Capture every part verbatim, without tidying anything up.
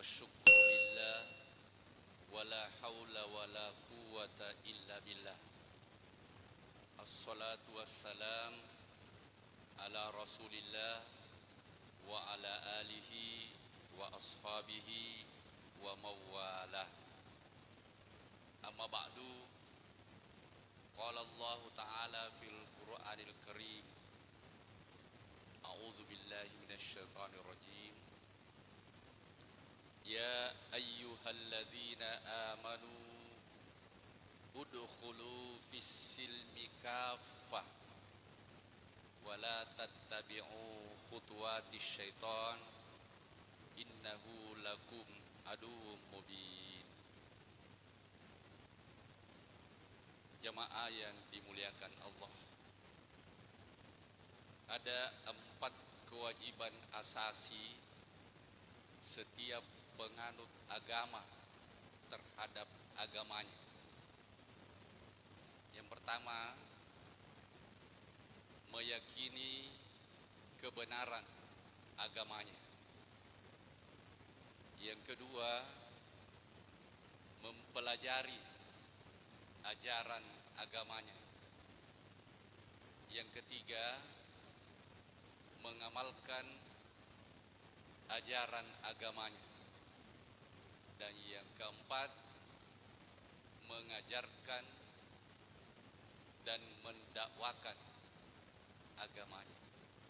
syukru lillah wala haula wala quwata illa billah. Assalatu wassalam ala rasulillah wa ala alihi wa ashabihi wa mawalah. Amma ba'du. Qala Allah Ta'ala fil Qur'anil Karim. A'udzu billahi minasy syaithanir rajim. Ya ayyuhalladzina amanu udkhulu fis silmi kaffah wa la tattabi'u khutuwatis syaitan innahu lakum aduwwum mubin. Jamaah yang dimuliakan Allah, ada empat kewajiban asasi setiap penganut agama terhadap agamanya. Yang pertama, meyakini kebenaran agamanya. Yang kedua, mempelajari ajaran agamanya. Yang ketiga, mengamalkan ajaran agamanya. Dan yang keempat, mengajarkan dan mendakwakan agamanya.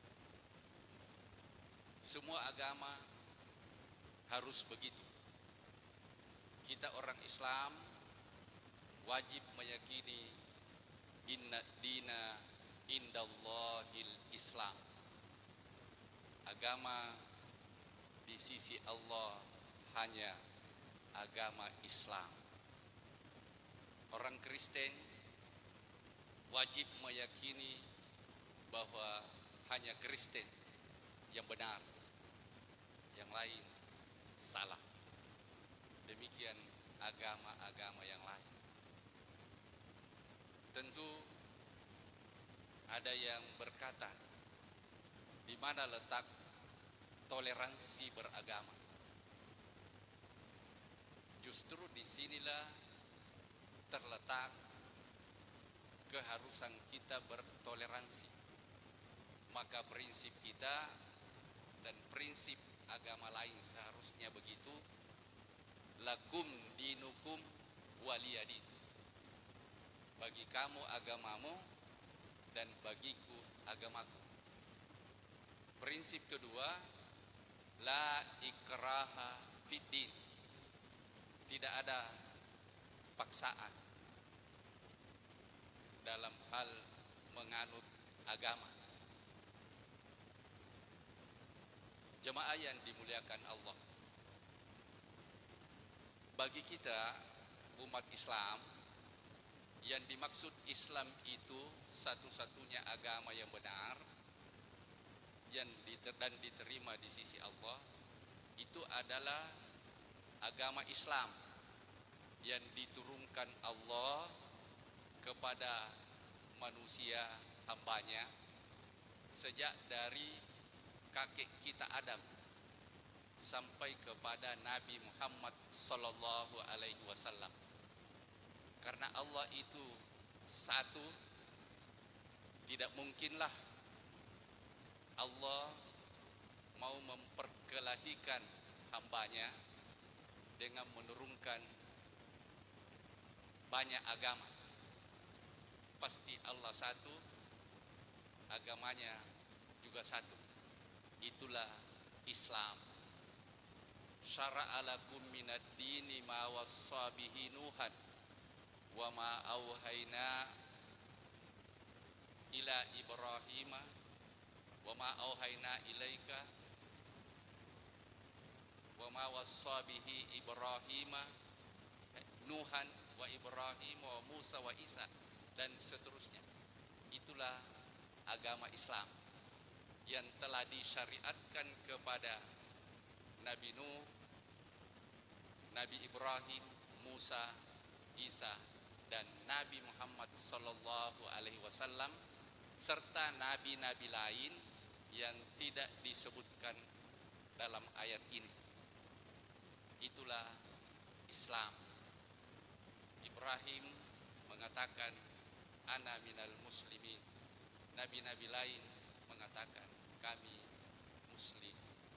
Semua agama harus begitu. Kita orang Islam wajib meyakini inna dina indallahil Islam. Agama di sisi Allah hanya agama Islam. Orang Kristen wajib meyakini bahwa hanya Kristen yang benar, yang lain salah. Demikian agama-agama yang lain. Tentu ada yang berkata, di mana letak toleransi beragama? Justru disinilah terletak keharusan kita bertoleransi. Maka prinsip kita dan prinsip agama lain seharusnya begitu. Lakum dinukum waliyadin. Bagi kamu agamamu dan bagiku agamaku. Prinsip kedua, la ikraha fiddin. Tidak ada paksaan dalam hal menganut agama. Jemaah yang dimuliakan Allah, bagi kita umat Islam, yang dimaksud Islam itu satu-satunya agama yang benar yang diter dan diterima di sisi Allah, itu adalah agama Islam yang diturunkan Allah kepada manusia hambanya sejak dari kakek kita Adam sampai kepada Nabi Muhammad sallallahu alaihi wasallam. Karena Allah itu satu, tidak mungkinlah Allah mau memperkelahikan hambanya dengan menurunkan banyak agama. Pasti Allah satu, agamanya juga satu. Itulah Islam. Syara'a lakum minad dini ma wassa bihi Nuhan wa ma auhayna ila Ibrahim wa ma auhayna ilaika wa ma wassa bihi Ibrahim Nuhan wa Ibrahim wa Musa wa Isa dan seterusnya. Itulah agama Islam yang telah disyariatkan kepada Nabi Nuh, Nabi Ibrahim, Musa, Isa, dan Nabi Muhammad sallallahu alaihi wasallam serta nabi-nabi lain yang tidak disebutkan dalam ayat ini. Itulah Islam. Ibrahim mengatakan ana minal muslimin. Nabi-nabi lain mengatakan kami muslim.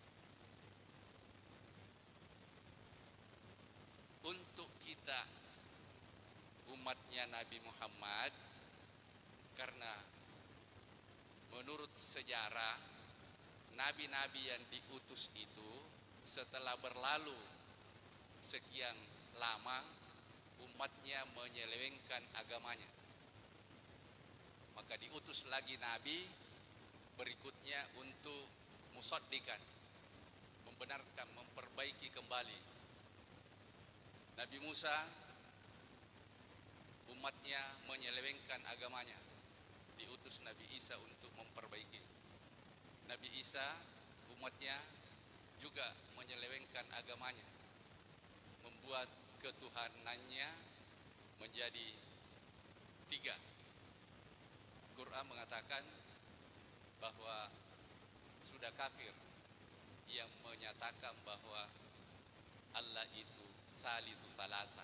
Untuk kita umatnya Nabi Muhammad, karena menurut sejarah nabi-nabi yang diutus itu setelah berlalu sekian lama umatnya menyelewengkan agamanya, maka diutus lagi nabi berikutnya untuk musaddiqan, membenarkan, memperbaiki kembali. Nabi Musa umatnya menyelewengkan agamanya, diutus Nabi Isa untuk memperbaiki. Nabi Isa umatnya juga menyelewengkan agamanya, membuat ketuhanannya menjadi tiga. Quran mengatakan bahwa sudah kafir yang menyatakan bahwa Allah itu salisu salasa.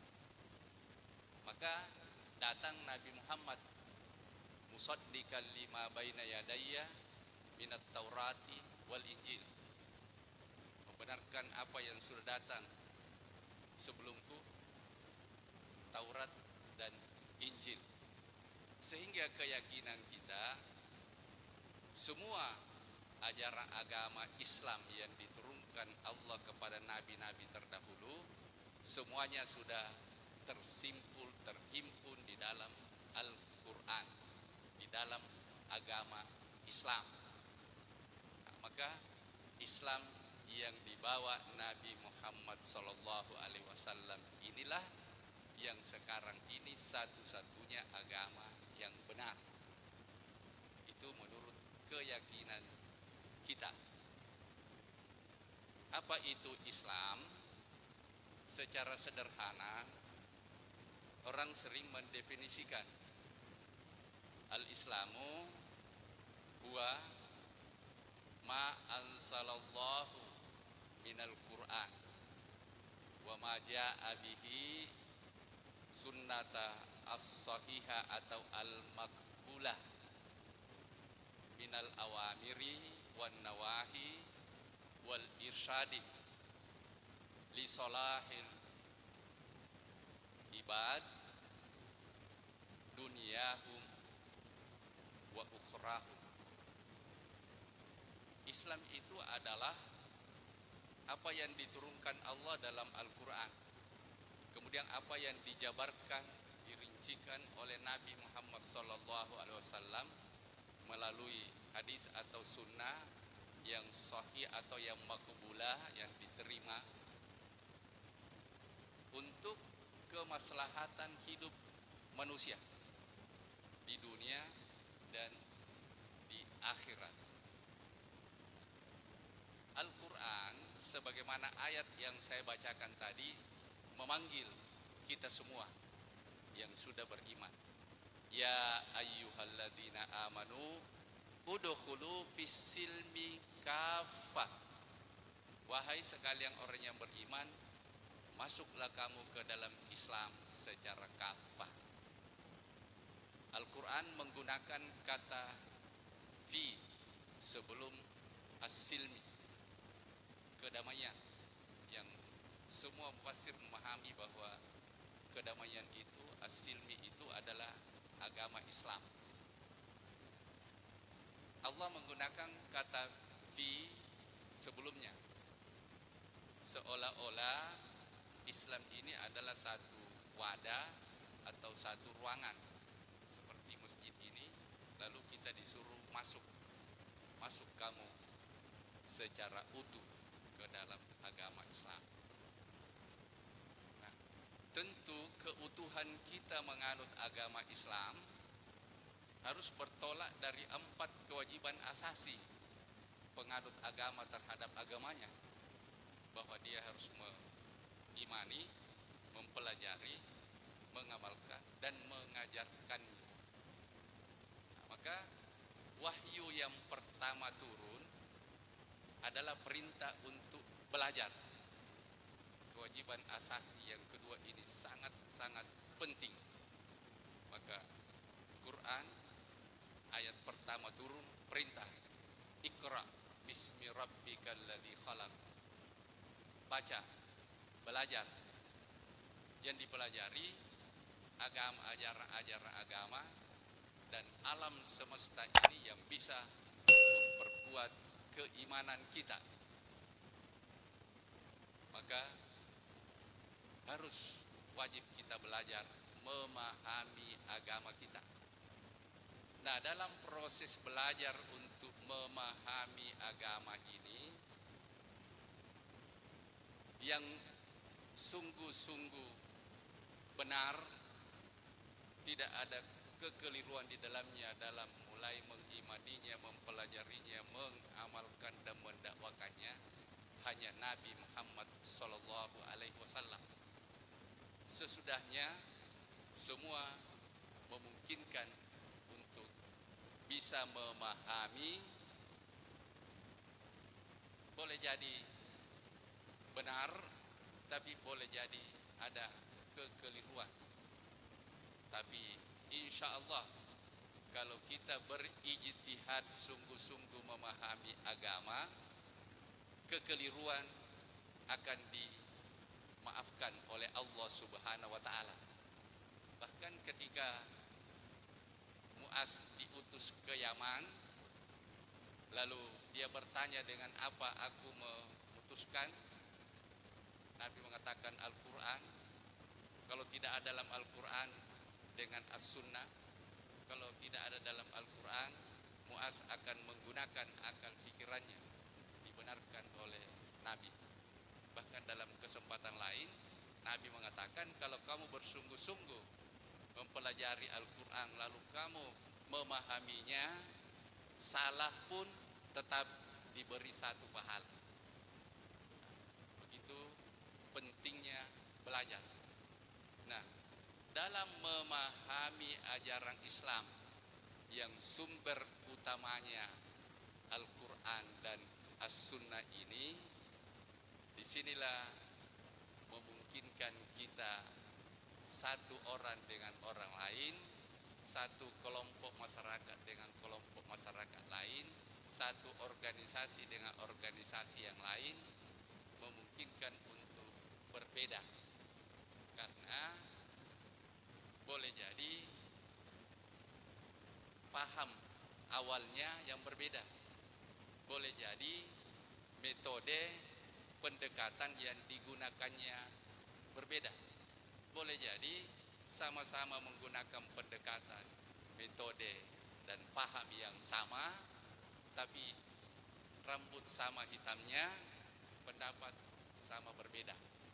Maka datang Nabi Muhammad musaddiqan lima baina yadayya minat taurati wal injil, membenarkan apa yang sudah datang sebelumku, Taurat dan Injil. Sehingga keyakinan kita semua ajaran agama Islam yang diturunkan Allah kepada nabi-nabi terdahulu semuanya sudah tersimpul, terhimpun di dalam Al-Quran, di dalam agama Islam. Nah, maka Islam yang dibawa Nabi Muhammad Sallallahu Alaihi Wasallam inilah yang sekarang ini satu-satunya agama yang benar. Itu menurut keyakinan kita. Apa itu Islam? Secara sederhana orang sering mendefinisikan al-Islamu huwa ma anzalallahu minal Qur'an wa ma ja'a bihi sunnata as-sahiha atau al-maqbulah minal awamiri wan nawahi wal irsyadi li solahil ibad dunyahum wa ukhrahum. Islam itu adalah apa yang diturunkan Allah dalam Al-Quran, kemudian apa yang dijabarkan, dirincikan oleh Nabi Muhammad Sallallahu Alaihi Wasallam melalui hadis atau sunnah yang sahih atau yang maqbulah, yang diterima untuk kemaslahatan hidup manusia di dunia dan di akhirat. Al-Quran sebagaimana ayat yang saya bacakan tadi memanggil kita semua yang sudah beriman. Ya ayyuhalladzina amanu udkhulu fis-silmi kafah. Wahai sekalian orang yang beriman, masuklah kamu ke dalam Islam secara kafah. Al-Quran menggunakan kata fi sebelum as-silmi, kedamaian, yang semua mufassir memahami bahwa kedamaian itu, as-silmi itu adalah agama Islam. Allah menggunakan kata fi sebelumnya, seolah-olah Islam ini adalah satu wadah atau satu ruangan seperti masjid ini, lalu kita disuruh masuk masuk kamu secara utuh ke dalam agama Islam. Nah, tentu keutuhan kita menganut agama Islam harus bertolak dari empat kewajiban asasi penganut agama terhadap agamanya, bahwa dia harus mengimani, mempelajari, mengamalkan, dan mengajarkannya. Nah, maka wahyu yang pertama turun adalah perintah untuk belajar. kewajiban asasi yang kedua ini sangat-sangat penting. Maka Quran ayat pertama turun perintah, Iqra bismi rabbikal ladzi khalaq. Baca, belajar. Yang dipelajari agama, ajaran-ajaran agama dan alam semesta ini yang bisa memperkuat keimanan kita. Maka harus wajib kita belajar memahami agama kita. Nah, dalam proses belajar untuk memahami agama ini, yang sungguh-sungguh benar, tidak ada kekeliruan di dalamnya dalam mulai mengimaninya, mempelajarinya, mengamalkan dan mendakwakannya, hanya Nabi Muhammad Sallallahu Alaihi Wasallam. Sesudahnya semua memungkinkan untuk bisa memahami, boleh jadi benar, tapi boleh jadi ada kekeliruan. Tapi insya Allah kalau kita berijtihad sungguh-sungguh memahami agama, kekeliruan akan dimaafkan oleh Allah Subhanahu wa taala. Bahkan ketika Mu'az diutus ke Yaman, lalu dia bertanya, dengan apa aku memutuskan? Nabi mengatakan Al-Quran. Kalau tidak ada dalam Al-Quran, dengan As-Sunnah. Kalau tidak ada dalam Al-Quran, Mu'az akan menggunakan akal pikirannya. Dibenarkan oleh Nabi. Bahkan dalam kesempatan lain, Nabi mengatakan, kalau kamu bersungguh-sungguh mempelajari Al-Quran, lalu kamu memahaminya, salah pun tetap diberi satu pahala. Begitu pentingnya belajar. Nah, dalam memahami ajaran Islam yang sumber utamanya Al-Quran dan As-Sunnah ini, disinilah memungkinkan kita satu orang dengan orang lain, satu kelompok masyarakat dengan kelompok masyarakat lain, satu organisasi dengan organisasi yang lain, memungkinkan untuk berbeda. Karena boleh jadi paham awalnya yang berbeda, boleh jadi metode pendekatan yang digunakannya berbeda, boleh jadi sama-sama menggunakan pendekatan, metode dan paham yang sama, tapi rambut sama hitamnya, pendapat sama berbeda.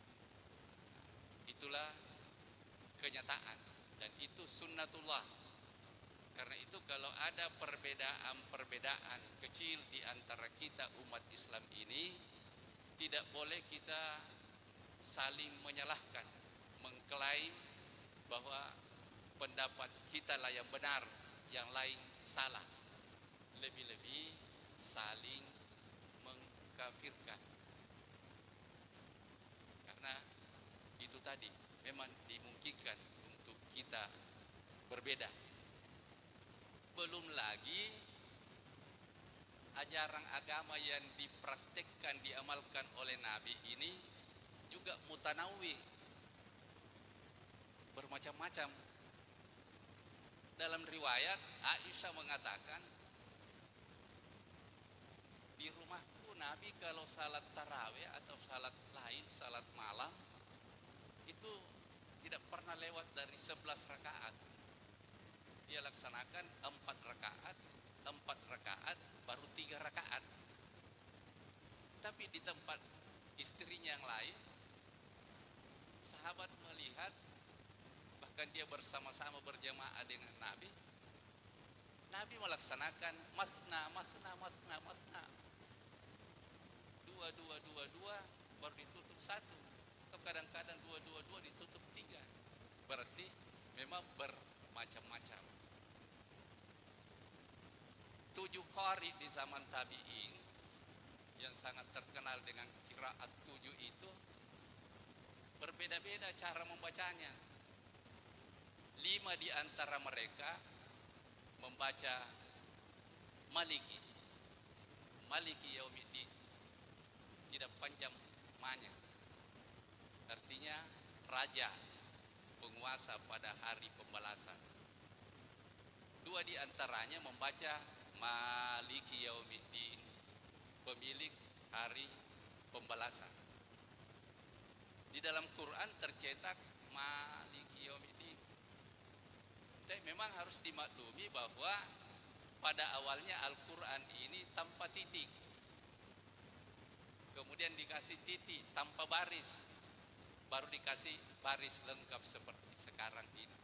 Itulah kenyataan dan itu sunnatullah. Karena itu kalau ada perbedaan-perbedaan kecil di antara kita umat Islam ini, tidak boleh kita saling menyalahkan, mengklaim bahwa pendapat kita lah yang benar, yang lain salah. Lebih-lebih saling mengkafirkan. Karena itu tadi memang dimungkinkan untuk kita berbeda. Belum lagi ajaran agama yang dipraktekkan, diamalkan oleh Nabi ini juga mutanawwi, bermacam-macam. Dalam riwayat Aisyah mengatakan, di rumahku Nabi kalau salat tarawih atau salat lain, salat malam, itu tidak pernah lewat dari sebelas rakaat. Dia laksanakan empat rakaat, empat rakaat, baru tiga rakaat. Tapi di tempat istrinya yang lain, sahabat melihat, bahkan dia bersama-sama berjamaah dengan Nabi, Nabi melaksanakan masna, masna, masna, masna. Dua, dua, dua, dua, baru ditutup satu. Atau kadang-kadang dua, dua, dua ditutup tiga. Berarti memang bermacam-macam. Tujuh qari di zaman tabi'in yang sangat terkenal dengan qiraat tujuh itu, berbeda-beda cara membacanya. Lima di antara mereka membaca Maliki, Maliki Yaumiddin, tidak panjang manya. Artinya raja, penguasa pada hari pembalasan. Dua di antaranya membaca Maliki Yaumiddin, pemilik hari pembalasan. Di dalam Quran tercetak Maliki Yaumiddin. Tapi memang harus dimaklumi bahwa pada awalnya Al-Quran ini tanpa titik, kemudian dikasih titik tanpa baris, baru dikasih baris lengkap seperti sekarang ini.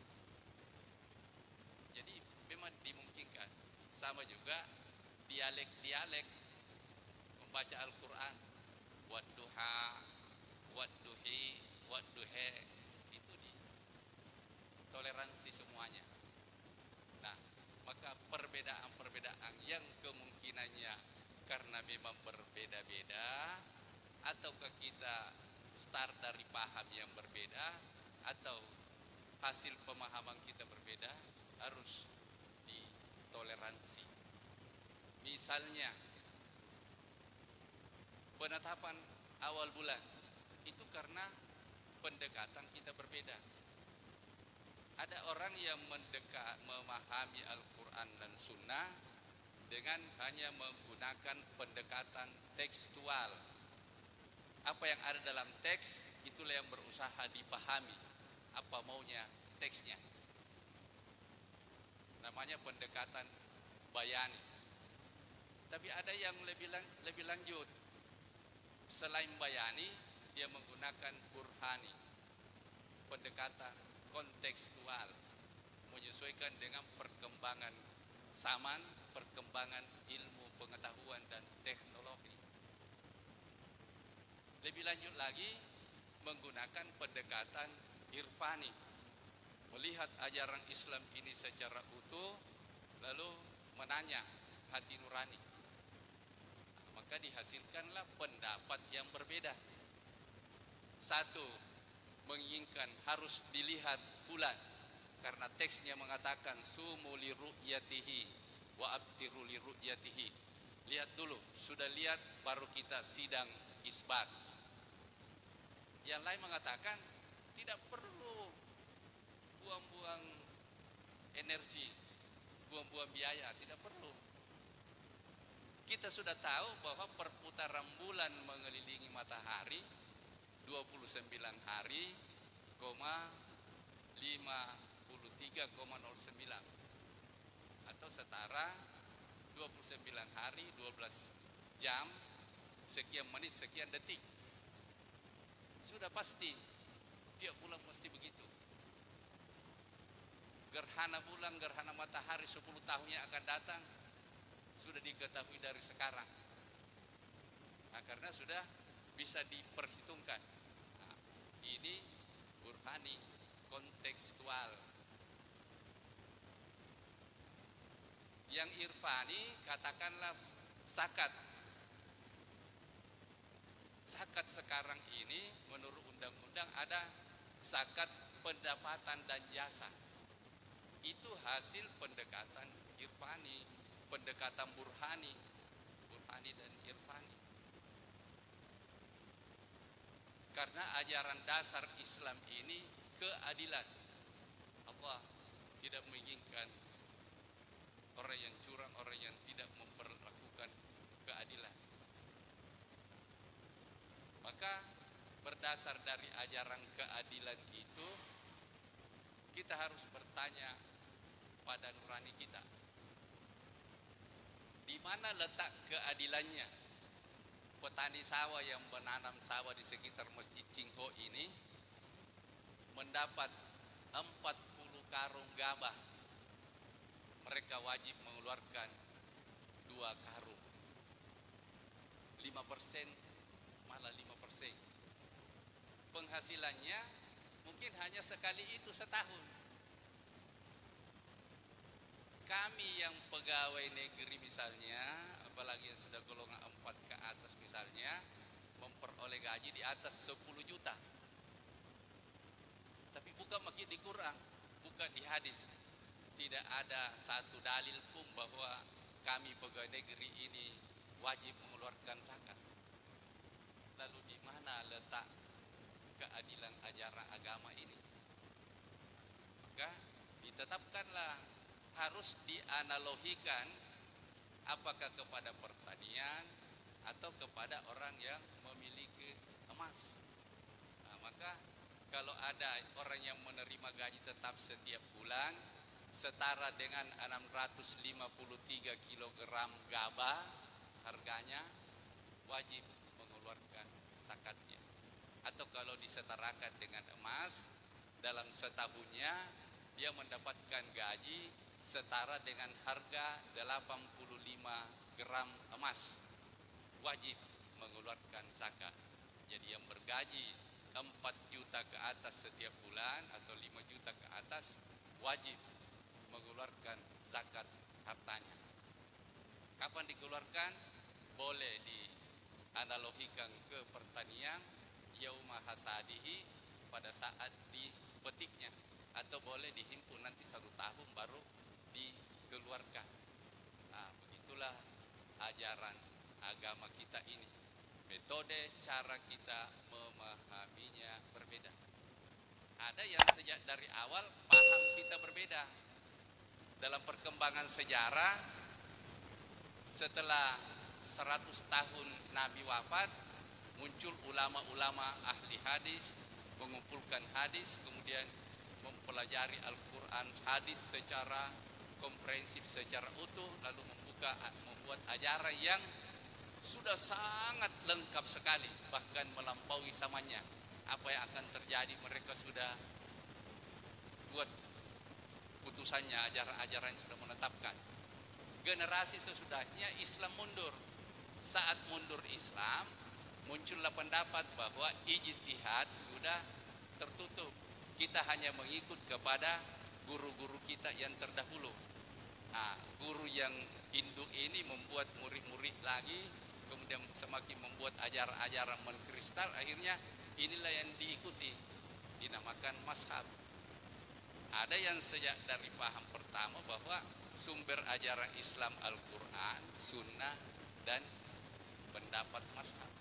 Jadi memang dimungkinkan. Sama juga dialek-dialek membaca Al-Quran, wadduha, wadduhi, wadduhe, itu ditoleransi semuanya. Nah, maka perbedaan-perbedaan yang kemungkinannya karena memang berbeda-beda, ataukah kita start dari paham yang berbeda, atau hasil pemahaman kita berbeda, harus ditoleransi. Misalnya penetapan awal bulan itu karena pendekatan kita berbeda. Ada orang yang mendekat memahami Al-Quran dan Sunnah dengan hanya menggunakan pendekatan tekstual. Apa yang ada dalam teks itulah yang berusaha dipahami apa maunya teksnya. Namanya pendekatan bayani. Tapi ada yang lebih lebih lanjut. Selain bayani, dia menggunakan burhani, pendekatan kontekstual, menyesuaikan dengan perkembangan zaman, perkembangan ilmu pengetahuan dan teknologi. Lebih lanjut lagi, menggunakan pendekatan irfani, melihat ajaran Islam ini secara utuh, lalu menanya hati nurani. Maka dihasilkanlah pendapat yang berbeda. Satu, menginginkan harus dilihat bulan karena teksnya mengatakan sumu li ru'yatihi wa abtiru li ru'yatihi. Lihat dulu, sudah lihat baru kita sidang isbat. Yang lain mengatakan tidak perlu buang-buang energi, buang-buang biaya, tidak perlu. Kita sudah tahu bahwa perputaran bulan mengelilingi matahari dua puluh sembilan hari, lima puluh tiga koma nol sembilan atau setara dua puluh sembilan hari, dua belas jam, sekian menit, sekian detik. Sudah pasti tiap bulan mesti begitu. Gerhana bulan, gerhana matahari sepuluh tahunnya akan datang, sudah diketahui dari sekarang. Nah, karena sudah bisa diperhitungkan. Nah, ini burhani, kontekstual. Yang irfani katakanlah zakat. Zakat sekarang ini menurut undang-undang ada zakat pendapatan dan jasa. Itu hasil pendekatan irfani, pendekatan burhani, burhani dan irfani. Karena ajaran dasar Islam ini keadilan. Allah tidak menginginkan orang yang curang, orang yang tidak memperlakukan keadilan. Maka berdasar dari ajaran keadilan itu, kita harus bertanya pada nurani kita, di mana letak keadilannya? Petani sawah yang menanam sawah di sekitar Masjid Cingho ini mendapat empat puluh karung gabah. Mereka wajib mengeluarkan dua karung. lima persen, malah lima persen. Penghasilannya mungkin hanya sekali itu setahun. Kami yang pegawai negeri misalnya, apalagi yang sudah golongan empat ke atas misalnya, memperoleh gaji di atas sepuluh juta. Al-Quran, bukan di hadis. Tidak ada satu dalil pun bahwa kami pegawai negeri ini wajib mengeluarkan zakat. Lalu di mana letak keadilan ajaran agama ini? Maka ditetapkanlah harus dianalogikan apakah kepada pertanian atau kepada orang yang memiliki emas. Nah, maka kalau ada orang yang menerima gaji tetap setiap bulan setara dengan enam ratus lima puluh tiga kilogram gabah harganya, wajib mengeluarkan zakatnya. Atau kalau disetarakan dengan emas, dalam setahunnya dia mendapatkan gaji setara dengan harga delapan puluh lima gram emas, wajib mengeluarkan zakat. Jadi yang bergaji empat juta ke atas setiap bulan atau lima juta ke atas wajib mengeluarkan zakat hartanya. Kapan dikeluarkan? Boleh dianalogikan ke pertanian, yauma hasadihi, pada saat dipetiknya, atau boleh dihimpun nanti satu tahun baru dikeluarkan. Nah, begitulah ajaran agama kita ini. Metode cara kita memahaminya berbeda. Ada yang sejak dari awal paham kita berbeda. Dalam perkembangan sejarah, setelah seratus tahun Nabi wafat, muncul ulama-ulama ahli hadis, mengumpulkan hadis, kemudian mempelajari Al-Quran hadis secara komprehensif, secara utuh, lalu membuka membuat ajaran yang sudah sangat lengkap sekali, bahkan melampaui zamannya. Apa yang akan terjadi mereka sudah buat putusannya, ajaran-ajaran sudah menetapkan. Generasi sesudahnya Islam mundur. Saat mundur Islam, muncullah pendapat bahwa ijtihad sudah tertutup. Kita hanya mengikut kepada guru-guru kita yang terdahulu. Nah, guru yang induk ini membuat murid-murid lagi, kemudian semakin membuat ajaran-ajaran mengkristal, akhirnya inilah yang diikuti, dinamakan mazhab. Ada yang sejak dari paham pertama bahwa sumber ajaran Islam Al-Quran, Sunnah, dan pendapat mazhab.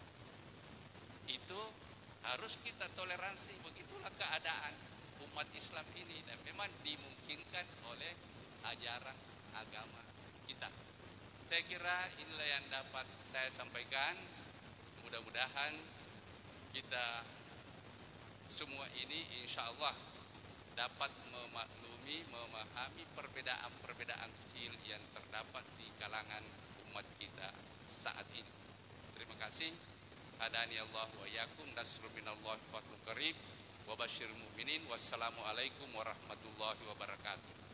Itu harus kita toleransi, begitulah keadaan umat Islam ini, dan memang dimungkinkan oleh ajaran agama kita. Saya kira inilah yang dapat saya sampaikan. Mudah-mudahan kita semua ini insya Allah dapat memaklumi, memahami perbedaan-perbedaan kecil yang terdapat di kalangan umat kita saat ini. Terima kasih. Hadani Allah wa yakum, nasrun minallahi wa fathun qarib, wa basyiril mu'minin. Wassalamualaikum warahmatullahi wabarakatuh.